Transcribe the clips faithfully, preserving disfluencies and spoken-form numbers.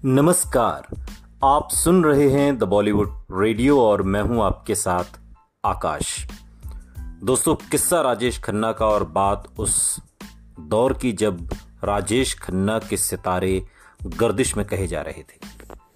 नमस्कार। आप सुन रहे हैं द बॉलीवुड रेडियो और मैं हूं आपके साथ आकाश। दोस्तों, किस्सा राजेश खन्ना का और बात उस दौर की जब राजेश खन्ना के सितारे गर्दिश में कहे जा रहे थे।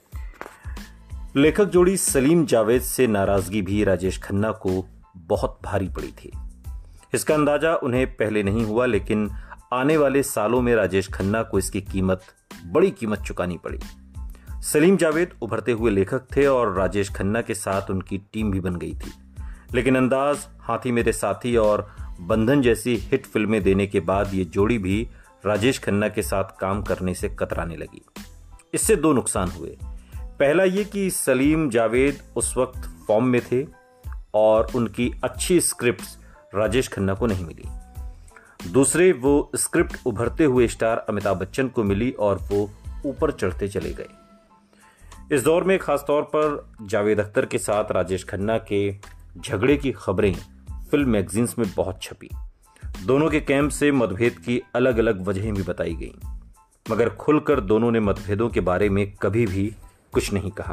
लेखक जोड़ी सलीम जावेद से नाराजगी भी राजेश खन्ना को बहुत भारी पड़ी थी। इसका अंदाजा उन्हें पहले नहीं हुआ, लेकिन आने वाले सालों में राजेश खन्ना को इसकी कीमत बड़ी कीमत चुकानी पड़ी। सलीम जावेद उभरते हुए लेखक थे और राजेश खन्ना के साथ उनकी टीम भी बन गई थी, लेकिन अंदाज, हाथी मेरे साथी और बंधन जैसी हिट फिल्में देने के बाद ये जोड़ी भी राजेश खन्ना के साथ काम करने से कतराने लगी। इससे दो नुकसान हुए। पहला ये कि सलीम जावेद उस वक्त फॉर्म में थे और उनकी अच्छी स्क्रिप्ट्स राजेश खन्ना को नहीं मिली। दूसरे, वो स्क्रिप्ट उभरते हुए स्टार अमिताभ बच्चन को मिली और वो ऊपर चढ़ते चले गए। इस दौर में खासतौर पर जावेद अख्तर के साथ राजेश खन्ना के झगड़े की खबरें फिल्म मैगजीन्स में बहुत छपी। दोनों के कैंप से मतभेद की अलग अलग वजहें भी बताई गईं, मगर खुलकर दोनों ने मतभेदों के बारे में कभी भी कुछ नहीं कहा।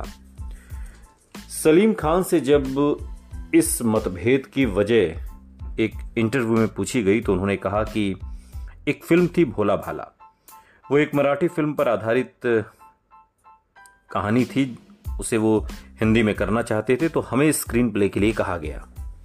सलीम खान से जब इस मतभेद की वजह एक इंटरव्यू में पूछी गई तो उन्होंने कहा कि एक फिल्म थी भोला भाला। वो एक मराठी फिल्म पर आधारित कहानी थी, उसे वो हिंदी में करना चाहते थे तो हमें स्क्रीन प्ले के लिए कहा गया।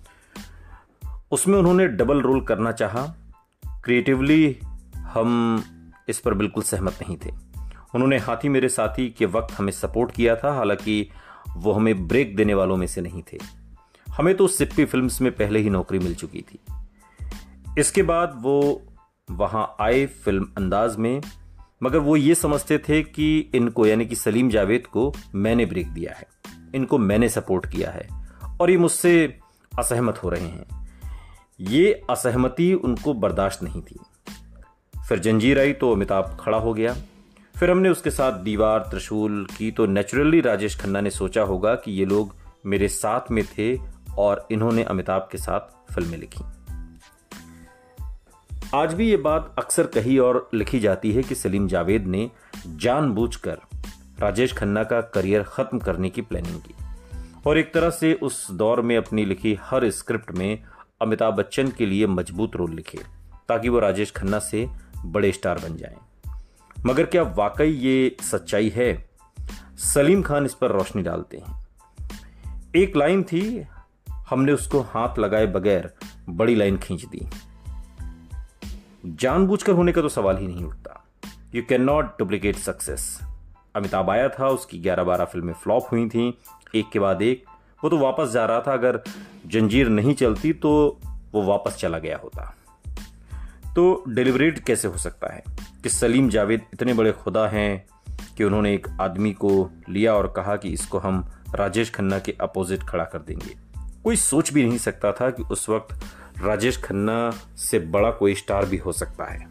उसमें उन्होंने डबल रोल करना चाहा। क्रिएटिवली हम इस पर बिल्कुल सहमत नहीं थे। उन्होंने हाथी मेरे साथी के वक्त हमें सपोर्ट किया था, हालांकि वो हमें ब्रेक देने वालों में से नहीं थे। हमें तो सिप्पी फिल्म्स में पहले ही नौकरी मिल चुकी थी। इसके बाद वो वहां आए फिल्म अंदाज में, मगर वो ये समझते थे कि इनको, यानी कि सलीम जावेद को मैंने ब्रेक दिया है, इनको मैंने सपोर्ट किया है और ये मुझसे असहमत हो रहे हैं। ये असहमति उनको बर्दाश्त नहीं थी। फिर जंजीर आई तो अमिताभ खड़ा हो गया। फिर हमने उसके साथ दीवार, त्रिशूल की तो नेचुरली राजेश खन्ना ने सोचा होगा कि ये लोग मेरे साथ में थे और इन्होंने अमिताभ के साथ फिल्में लिखी। आज भी ये बात अक्सर कही और लिखी जाती है कि सलीम जावेद ने जानबूझकर राजेश खन्ना का करियर खत्म करने की प्लानिंग की और एक तरह से उस दौर में अपनी लिखी हर स्क्रिप्ट में अमिताभ बच्चन के लिए मजबूत रोल लिखे ताकि वो राजेश खन्ना से बड़े स्टार बन जाएं। मगर क्या वाकई ये सच्चाई है? सलीम खान इस पर रोशनी डालते हैं। एक लाइन थी, हमने उसको हाथ लगाए बगैर बड़ी लाइन खींच दी। जानबूझकर होने का तो सवाल ही नहीं उठता। You can not duplicate success. Amitabh आया था, उसकी ग्यारह बारह फिल्में फ्लॉप हुई थीं, एक के बाद एक। वो तो वापस जा रहा था। अगर जंजीर नहीं चलती तो वो वापस चला गया होता। तो डिलीवरेट कैसे हो सकता है कि सलीम जावेद इतने बड़े खुदा हैं कि उन्होंने एक आदमी को लिया और कहा कि इसको हम राजेश खन्ना के अपोजिट खड़ा कर देंगे। कोई सोच भी नहीं सकता था कि उस वक्त राजेश खन्ना से बड़ा कोई स्टार भी हो सकता है।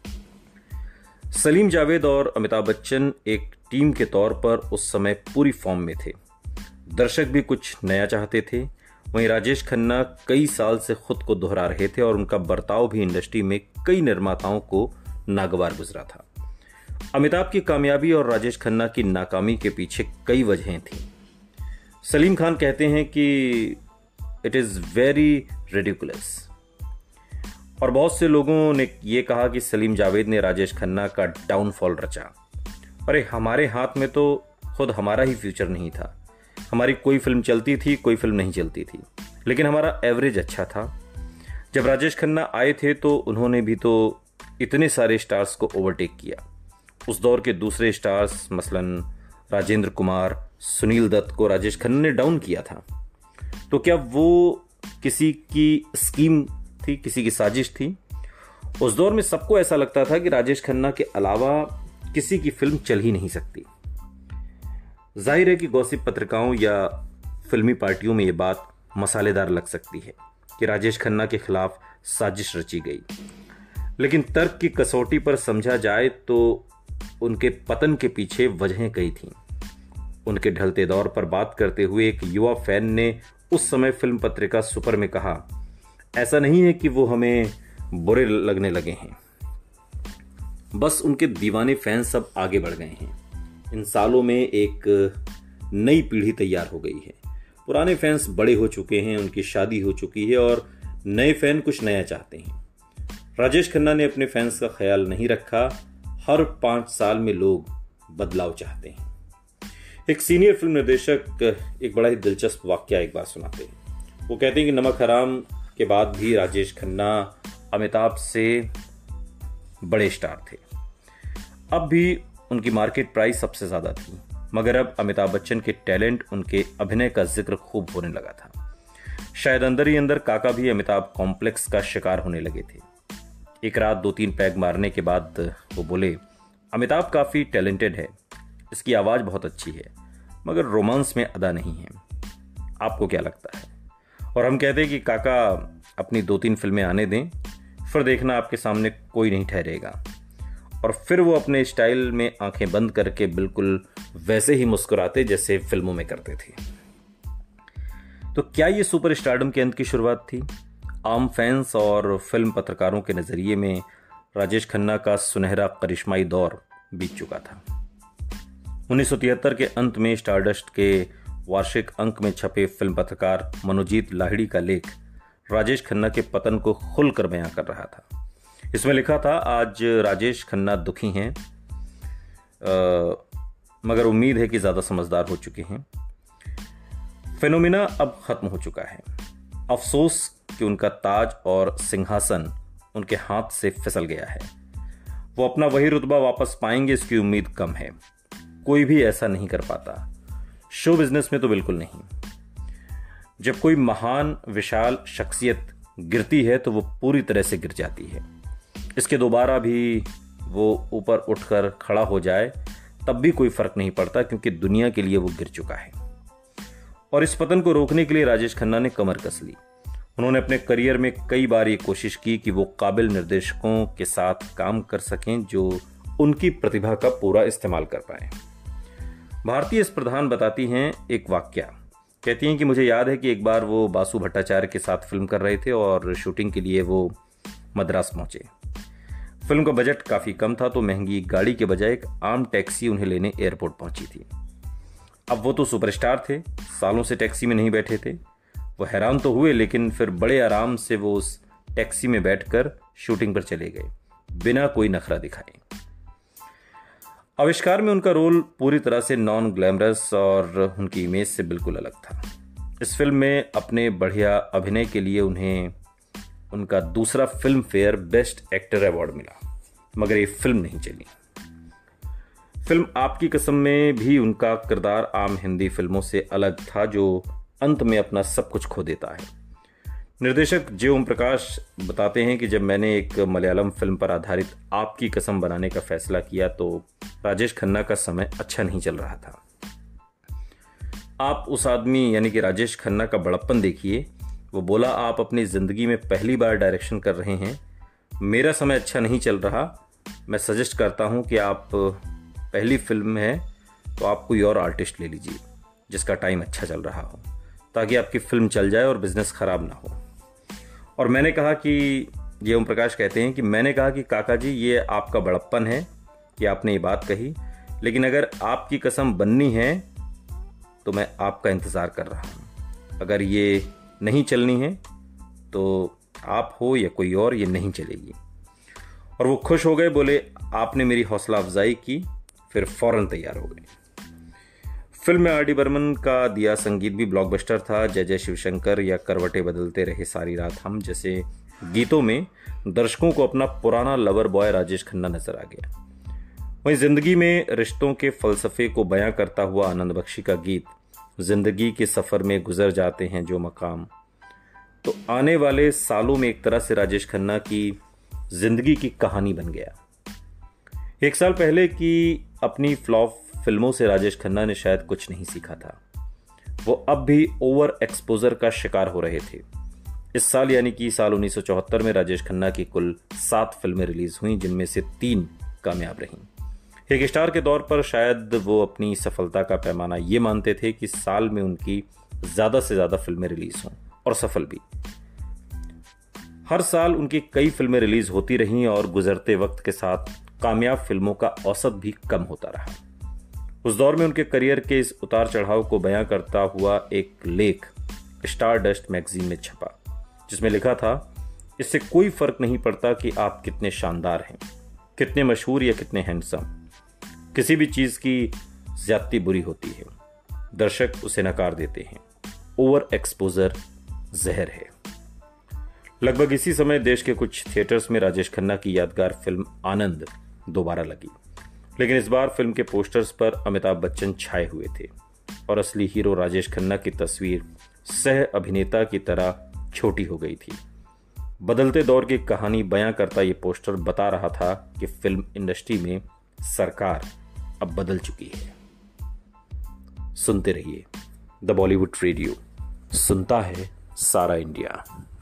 सलीम जावेद और अमिताभ बच्चन एक टीम के तौर पर उस समय पूरी फॉर्म में थे। दर्शक भी कुछ नया चाहते थे। वहीं राजेश खन्ना कई साल से खुद को दोहरा रहे थे और उनका बर्ताव भी इंडस्ट्री में कई निर्माताओं को नागवार गुजरा था। अमिताभ की कामयाबी और राजेश खन्ना की नाकामी के पीछे कई वजहें थीं। सलीम खान कहते हैं कि इट इज वेरी रिडिकुलस, और बहुत से लोगों ने यह कहा कि सलीम जावेद ने राजेश खन्ना का डाउनफॉल रचा। अरे, हमारे हाथ में तो खुद हमारा ही फ्यूचर नहीं था। हमारी कोई फिल्म चलती थी, कोई फिल्म नहीं चलती थी, लेकिन हमारा एवरेज अच्छा था। जब राजेश खन्ना आए थे तो उन्होंने भी तो इतने सारे स्टार्स को ओवरटेक किया। उस दौर के दूसरे स्टार्स मसलन राजेंद्र कुमार, सुनील दत्त को राजेश खन्ना ने डाउन किया था। तो क्या वो किसी की स्कीम थी, किसी की साजिश थी? उस दौर में सबको ऐसा लगता था कि राजेश खन्ना के अलावा किसी की फिल्म चल ही नहीं सकती। जाहिर है कि गॉसिप पत्रिकाओं या फिल्मी पार्टियों में यह बात मसालेदार लग सकती है कि राजेश खन्ना के खिलाफ साजिश रची गई, लेकिन तर्क की कसौटी पर समझा जाए तो उनके पतन के पीछे वजहें कई थीं। उनके ढलते दौर पर बात करते हुए एक युवा फैन ने उस समय फिल्म पत्रिका सुपर में कहा, ऐसा नहीं है कि वो हमें बुरे लगने लगे हैं, बस उनके दीवाने फैन सब आगे बढ़ गए हैं। इन सालों में एक नई पीढ़ी तैयार हो गई है। पुराने फैंस बड़े हो चुके हैं, उनकी शादी हो चुकी है और नए फैन कुछ नया चाहते हैं। राजेश खन्ना ने अपने फैंस का ख्याल नहीं रखा। हर पांच साल में लोग बदलाव चाहते हैं। एक सीनियर फिल्म निर्देशक एक बड़ा ही दिलचस्प वाकया एक बार सुनाते हैं। वो कहते हैं कि नमक हराम के बाद भी राजेश खन्ना अमिताभ से बड़े स्टार थे। अब भी उनकी मार्केट प्राइस सबसे ज्यादा थी, मगर अब अमिताभ बच्चन के टैलेंट, उनके अभिनय का जिक्र खूब होने लगा था। शायद अंदर ही अंदर काका भी अमिताभ कॉम्प्लेक्स का शिकार होने लगे थे। एक रात दो तीन पैग मारने के बाद वो बोले, अमिताभ काफी टैलेंटेड है, इसकी आवाज बहुत अच्छी है, मगर रोमांस में अदा नहीं है। आपको क्या लगता है? और हम कहते हैं कि काका अपनी दो तीन फिल्में आने दें, फिर देखना आपके सामने कोई नहीं ठहरेगा। और फिर वो अपने स्टाइल में आंखें बंद करके बिल्कुल वैसे ही मुस्कुराते जैसे फिल्मों में करते थे। तो क्या ये सुपर स्टारडम के अंत की शुरुआत थी? आम फैंस और फिल्म पत्रकारों के नजरिए में राजेश खन्ना का सुनहरा करिश्माई दौर बीत चुका था। उन्नीस सौ तिहत्तर के अंत में स्टारडस्ट के वार्षिक अंक में छपे फिल्म पत्रकार मनोजीत लाहिड़ी का लेख राजेश खन्ना के पतन को खुलकर बयां कर रहा था। इसमें लिखा था, आज राजेश खन्ना दुखी हैं, आ, मगर उम्मीद है कि ज्यादा समझदार हो चुके हैं। फेनोमिना अब खत्म हो चुका है। अफसोस कि उनका ताज और सिंहासन उनके हाथ से फिसल गया है। वो अपना वही रुतबा वापस पाएंगे, इसकी उम्मीद कम है। कोई भी ऐसा नहीं कर पाता, शो बिजनेस में तो बिल्कुल नहीं। जब कोई महान विशाल शख्सियत गिरती है तो वो पूरी तरह से गिर जाती है। इसके दोबारा भी वो ऊपर उठकर खड़ा हो जाए तब भी कोई फर्क नहीं पड़ता, क्योंकि दुनिया के लिए वो गिर चुका है। और इस पतन को रोकने के लिए राजेश खन्ना ने कमर कस ली। उन्होंने अपने करियर में कई बार ये कोशिश की कि वो काबिल निर्देशकों के साथ काम कर सकें जो उनकी प्रतिभा का पूरा इस्तेमाल कर पाएं। भारतीय इस प्रधान बताती हैं एक वाकया। कहती हैं कि मुझे याद है कि एक बार वो बासु भट्टाचार्य के साथ फिल्म कर रहे थे और शूटिंग के लिए वो मद्रास पहुंचे। फिल्म का बजट काफ़ी कम था, तो महंगी गाड़ी के बजाय एक आम टैक्सी उन्हें लेने एयरपोर्ट पहुंची थी। अब वो तो सुपरस्टार थे, सालों से टैक्सी में नहीं बैठे थे। वो हैरान तो हुए, लेकिन फिर बड़े आराम से वो उस टैक्सी में बैठकर शूटिंग पर चले गए, बिना कोई नखरा दिखाए। आविष्कार में उनका रोल पूरी तरह से नॉन ग्लैमरस और उनकी इमेज से बिल्कुल अलग था। इस फिल्म में अपने बढ़िया अभिनय के लिए उन्हें उनका दूसरा Filmfare best actor award मिला, मगर ये फिल्म नहीं चली। फिल्म आपकी कसम में भी उनका किरदार आम हिंदी फिल्मों से अलग था, जो अंत में अपना सब कुछ खो देता है। निर्देशक जे ओम प्रकाश बताते हैं कि जब मैंने एक मलयालम फिल्म पर आधारित आपकी कसम बनाने का फैसला किया तो राजेश खन्ना का समय अच्छा नहीं चल रहा था। आप उस आदमी यानी कि राजेश खन्ना का बड़प्पन देखिए। वो बोला, आप अपनी जिंदगी में पहली बार डायरेक्शन कर रहे हैं, मेरा समय अच्छा नहीं चल रहा। मैं सजेस्ट करता हूं कि आप पहली फिल्म है तो आप कोई और आर्टिस्ट ले लीजिए जिसका टाइम अच्छा चल रहा हो, ताकि आपकी फिल्म चल जाए और बिजनेस खराब ना हो। और मैंने कहा कि ये ओम प्रकाश कहते हैं कि मैंने कहा कि काका जी, ये आपका बड़प्पन है कि आपने ये बात कही, लेकिन अगर आपकी कसम बननी है तो मैं आपका इंतज़ार कर रहा हूँ। अगर ये नहीं चलनी है तो आप हो या कोई और, ये नहीं चलेगी। और वो खुश हो गए, बोले आपने मेरी हौसला अफजाई की, फिर फौरन तैयार हो गए। फिल्म में आर डी बर्मन का दिया संगीत भी ब्लॉकबस्टर था। जय जय शिवशंकर या करवटे बदलते रहे सारी रात हम जैसे गीतों में दर्शकों को अपना पुराना लवर बॉय राजेश खन्ना नजर आ गया। वहीं जिंदगी में रिश्तों के फलसफे को बयां करता हुआ आनंद बख्शी का गीत जिंदगी के सफर में गुजर जाते हैं जो मकाम, तो आने वाले सालों में एक तरह से राजेश खन्ना की जिंदगी की कहानी बन गया। एक साल पहले की अपनी फ्लॉप फिल्मों से राजेश खन्ना ने शायद कुछ नहीं सीखा था। वो अब भी ओवर एक्सपोजर का शिकार हो रहे थे। इस साल यानी कि साल उन्नीस सौ चौहत्तर में राजेश खन्ना की कुल सात फिल्में रिलीज हुई, जिनमें से तीन कामयाब रहीं। एक स्टार के तौर पर शायद वो अपनी सफलता का पैमाना ये मानते थे कि साल में उनकी ज्यादा से ज्यादा फिल्में रिलीज हों, और सफल भी। हर साल उनकी कई फिल्में रिलीज होती रहीं और गुजरते वक्त के साथ कामयाब फिल्मों का औसत भी कम होता रहा। उस दौर में उनके करियर के इस उतार चढ़ाव को बयां करता हुआ एक लेख स्टार डस्ट मैगजीन में छपा, जिसमें लिखा था, इससे कोई फर्क नहीं पड़ता कि आप कितने शानदार हैं, कितने मशहूर या कितने हैंडसम, किसी भी चीज की ज्यादती बुरी होती है, दर्शक उसे नकार देते हैं। ओवर एक्सपोजर जहर है। लगभग इसी समय देश के कुछ थिएटर्स में राजेश खन्ना की यादगार फिल्म आनंद दोबारा लगी, लेकिन इस बार फिल्म के पोस्टर्स पर अमिताभ बच्चन छाए हुए थे और असली हीरो राजेश खन्ना की तस्वीर सह अभिनेता की तरह छोटी हो गई थी। बदलते दौर की कहानी बयां करता ये पोस्टर बता रहा था कि फिल्म इंडस्ट्री में सरकार अब बदल चुकी है। सुनते रहिए द बॉलीवुड रेडियो, सुनता है सारा इंडिया।